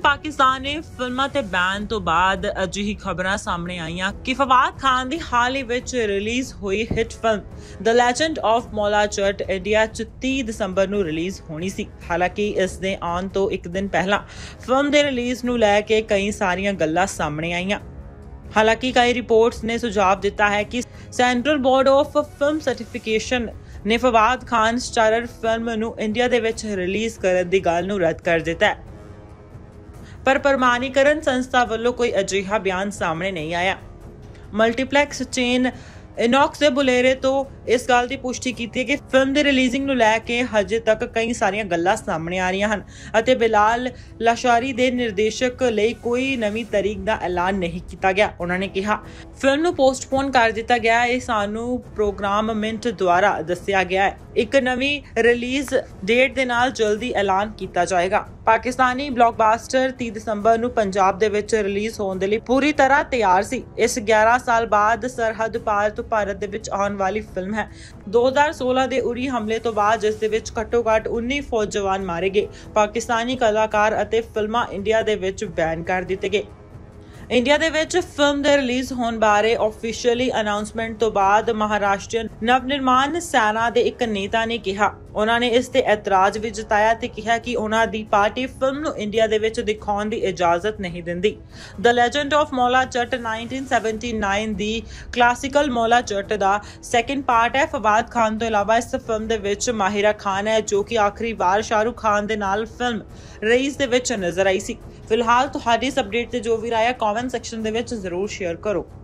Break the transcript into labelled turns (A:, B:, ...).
A: पाकिस्तानी फिल्मां ते बैन तो बाद अजिही खबरां सामने आईयां कि फवाद खान दी हाल ही विच रिलीज हुई hit film the legend of Maula Jatt India 30 December ਨੂੰ रिलीज होनी सी। हालांकि इस दे आउण तो एक दिन पहला फिल्म दे रिलीज ਨੂੰ ਲੈ ਕੇ कई सारियां गल्लां सामने आईयां। हालांकि कई रिपोर्ट्स ने सुझाव दिता है कि central board of film certification ने फवाद खान स्टारर फिल्म ਨੂੰ इंडिया ਦੇ ਵਿੱਚ रिलीज ਕਰਨ ਦੀ ਗੱਲ ਨੂੰ ਰੱਦ ਕਰ ਦਿੱਤਾ ਹੈ। पर प्रमाणीकरण संस्था वालों कोई अजिहा बयान सामने नहीं आया। मल्टीप्लैक्स चेन इनॉक्स दे बुलेरे तो इस गल की पुष्टि की कि फिल्म की रिलीजिंग ਨੂੰ ਲੈ ਕੇ हजे तक कई सारियां गल्लां सामने आ रही हैं ਅਤੇ बिलाल लाशारी ਦੇ निर्देशक ਲਈ कोई नवीं तारीख ਦਾ ऐलान नहीं किया गया। उन्होंने कहा फिल्म ਨੂੰ पोस्टपोन कर दिता गया है, सानू प्रोग्राम मिंट द्वारा दस्सिया गया है, एक नवीं रिलीज डेट ਦੇ ਨਾਲ जल्दी ऐलान किया जाएगा। पाकिस्तानी ब्लॉकबस्टर 30 ਦਸੰਬਰ ਨੂੰ ਪੰਜਾਬ ਦੇ ਵਿੱਚ ਰਿਲੀਜ਼ ਹੋਣ ਦੇ ਲਈ ਪੂਰੀ ਤਰ੍ਹਾਂ ਤਿਆਰ ਸੀ। ਇਸ 11 ਸਾਲ ਬਾਅਦ ਸਰਹੱਦ ਪਾਰ ਤੋਂ ਭਾਰਤ ਦੇ ਵਿੱਚ ਆਉਣ ਵਾਲੀ ਫਿਲਮ ਹੈ। 2016 ਦੇ ਉਰੀ ਹਮਲੇ ਤੋਂ ਬਾਅਦ ਜਿਸ ਦੇ ਵਿੱਚ ਘੱਟੋ-ਘੱਟ 19 ਫੌਜ ਜਵਾਨ ਮਾਰੇ ਗਏ। ਪਾਕਿਸਤਾਨੀ ਕਲਾਕਾਰ ਅਤੇ ਫਿਲਮਾਂ ਇੰਡੀਆ ਦੇ ਵਿੱਚ ਬੈਨ ਕਰ ਦਿੱਤੇ ਗਏ। इंडिया ਦੇ ਵਿੱਚ ਫਿਲਮ ਦੇ ਰਿਲੀਜ਼ ਹੋਣ ਬਾਰੇ ਆਫੀਸ਼ੀਅਲੀ ਅਨਾਉਂਸਮੈਂਟ ਤੋਂ ਬਾਅਦ ਮਹਾਰਾਸ਼ਟਰ ਨਵ ਨਿਰਮਾਣ ਸੈਨਾ ਦੇ ਇੱਕ ਨੇਤਾ ਨੇ ਕਿਹਾ, ਉਹਨਾਂ ਨੇ ਇਸ ਤੇ ਇਤਰਾਜ਼ ਵੀ ਜਤਾਇਆ ਤੇ ਕਿਹਾ ਕਿ ਉਹਨਾਂ ਦੀ ਪਾਰਟੀ ਫਿਲਮ ਨੂੰ ਇੰਡੀਆ ਦੇ ਵਿੱਚ ਦਿਖਾਉਣ ਦੀ ਇਜਾਜ਼ਤ ਨਹੀਂ ਦਿੰਦੀ। ਦ ਲੈਜੈਂਡ ਆਫ ਮੌਲਾ ਜੱਟ 1979 ਦੀ ਕਲਾਸਿਕਲ ਮੌਲਾ ਜੱਟ ਦਾ ਸੈਕੰਡ ਪਾਰਟ ਹੈ। ਫਵਾਦ ਖਾਨ ਤੋਂ ਇਲਾਵਾ ਇਸ ਫਿਲਮ ਦੇ ਵਿੱਚ ਮਾਹਿਰਾ ਖਾਨ ਹੈ ਜੋ ਕਿ ਆਖਰੀ ਵਾਰ ਸ਼ਾਹਰੁਖ ਖਾਨ ਦੇ ਨਾਲ ਫਿਲਮ ਰਈਸ ਦੇ ਵਿੱਚ ਨਜ਼ਰ ਆਈ ਸੀ। ਫਿਲਹਾਲ ਤੁਹਾਡੀ ਇਸ ਅਪਡੇਟ ਤੇ ਜੋ ਵੀ ਰਾਏ ਹੈ ਕਮੈਂਟ ਸੈਕਸ਼ਨ ਦੇ ਵਿੱਚ ਜ਼ਰੂਰ ਸ਼ੇਅਰ ਕਰੋ।